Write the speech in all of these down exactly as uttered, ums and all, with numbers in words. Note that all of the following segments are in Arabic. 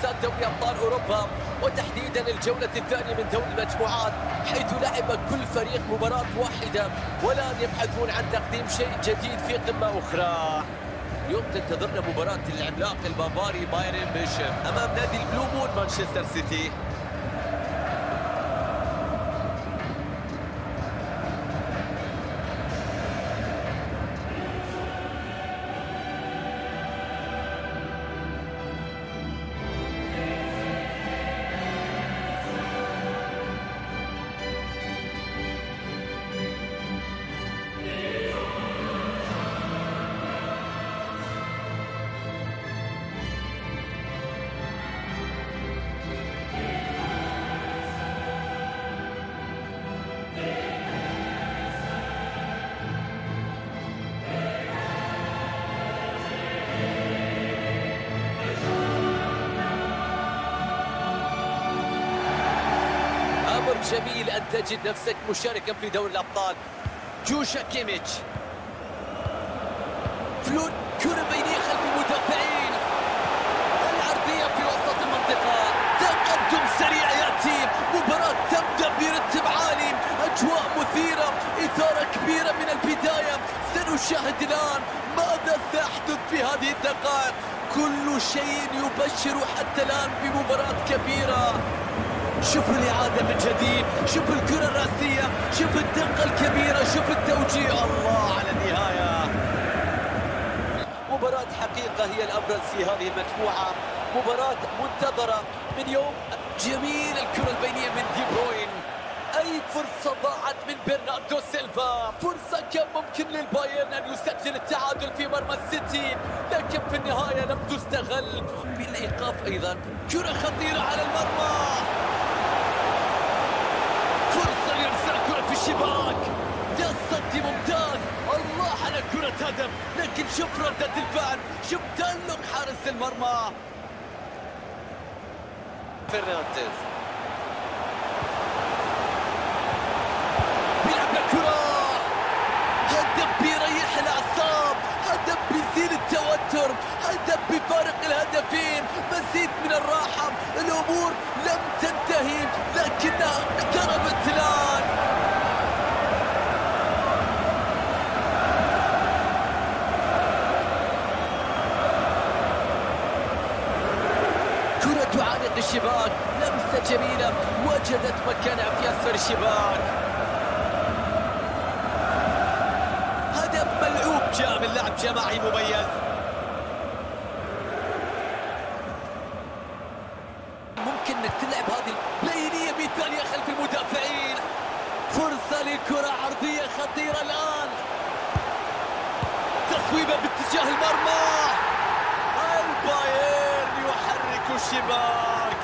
منافسات دوري أبطال أوروبا، وتحديدا الجولة الثانية من دوري المجموعات، حيث لعب كل فريق مباراة واحدة والآن يبحثون عن تقديم شيء جديد في قمة أخرى. اليوم تنتظرنا مباراة العملاق البافاري بايرن ميونخ أمام نادي البلو مون مانشستر سيتي. جميل أن تجد نفسك مشاركا في دوري الأبطال. جوشا كيميتش، فلون، كرة بينية خلف المدافعين، العرضية في وسط المنطقة، تقدم سريع يأتي، مباراة تبدأ برتم عالي، أجواء مثيرة، إثارة كبيرة من البداية. سنشاهد الآن ماذا سيحدث في هذه الدقائق. كل شيء يبشر حتى الآن بمباراة كبيرة. شوف الإعادة من جديد، شوف الكرة الرأسية، شوف الدقة الكبيرة، شوف التوجيه، الله على النهاية. مباراة حقيقة هي الأبرز في هذه المجموعة، مباراة منتظرة من يوم. جميل الكرة البينية من دي بروين، أي فرصة ضاعت من برناردو سيلفا، فرصة كان ممكن للبايرن أن يسجل التعادل في مرمى السيتي، لكن في النهاية لم تستغل بالإيقاف. أيضا كرة خطيرة على المرمى، فرصة لإرسال كرة في الشباك، تصدي ممتاز، الله على كرة هدف، لكن شوف ردة الفعل، شوف تألق حارس المرمى فرنانديز. بيلعب الكرة، هدف بيريح الأعصاب، هدف بيزيل التوتر، هدف بفارق الهدفين، مزيد من الراحة. الأمور لم تنتهي لكنها اقتربت الآن. كرة تعانق الشباك، لمسة جميلة وجدت مكانها في أسفل الشباك. هدف ملعوب جاء من لعب جماعي مميز. ممكن انك تلعب هذه البينية مثالية خلف المدافعين، فرصة لكرة عرضية خطيرة الآن، تصويبة باتجاه المرمى، البايرن يحرك الشباك.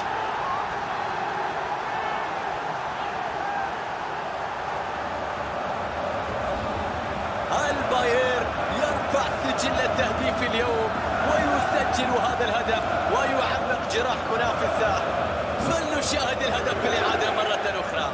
البايرن يرفع سجل التهديف اليوم ويسجل هذا الهدف ويعمق جراح منافسه. فلنشاهد الهدف في الإعادة مرة أخرى.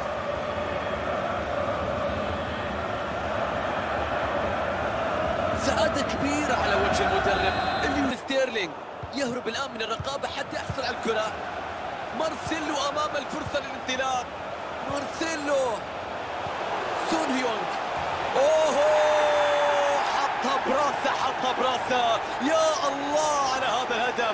سعادة كبيرة على وجه المدرب اللي ستيرلينج يهرب الآن من الرقابة حتى يحصل على الكرة. مارسيلو أمام الفرصة للانطلاق، مارسيلو، سون هيونغ، أوه حطها براسه، حطها براسه، يا الله على هذا الهدف.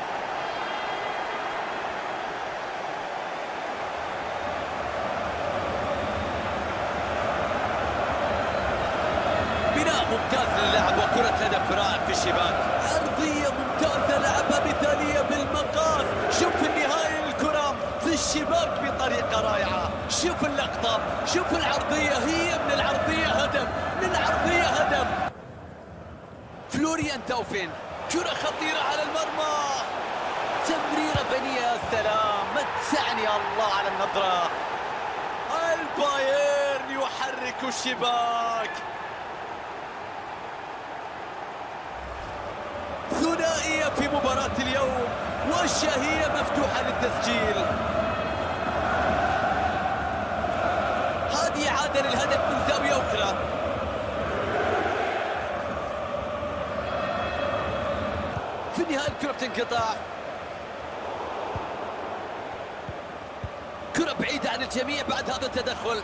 بناء ممتاز للعب وكرة هدف رائع في الشباك، عرضية ممتازة لعبها مثالية بالمقاس. شوف النهاية الكرة في الشباك بطريقة رائعة، شوف اللقطة، شوف العرضية، هي من العرضية هدف، من العرضية هدف. فلوريان تاوفين، كرة خطيرة على المرمى، تمريرة بنية، يا سلام، متعني الله على النظرة. البايرن يحرك الشباك، ثنائية في مباراة اليوم والشهية مفتوحة للتسجيل. هذه إعادة للهدف من زاوية أخرى. في النهاية الكرة بتنقطع. بعيدة عن الجميع بعد هذا التدخل.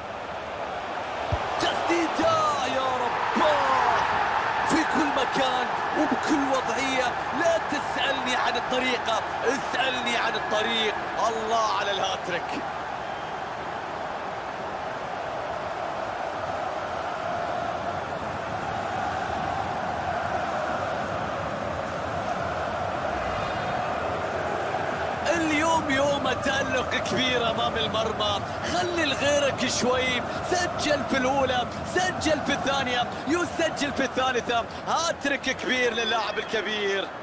تسديدة يا رب في كل مكان وبكل وضعية. لا تسألني عن الطريقة، اسألني عن الطريق. الله على الهاتريك. اليوم يوم تألق كبير أمام المرمى. خلي لغيرك شوي. سجل في الأولى، سجل في الثانية، يسجل في الثالثة. هاتريك كبير للاعب الكبير.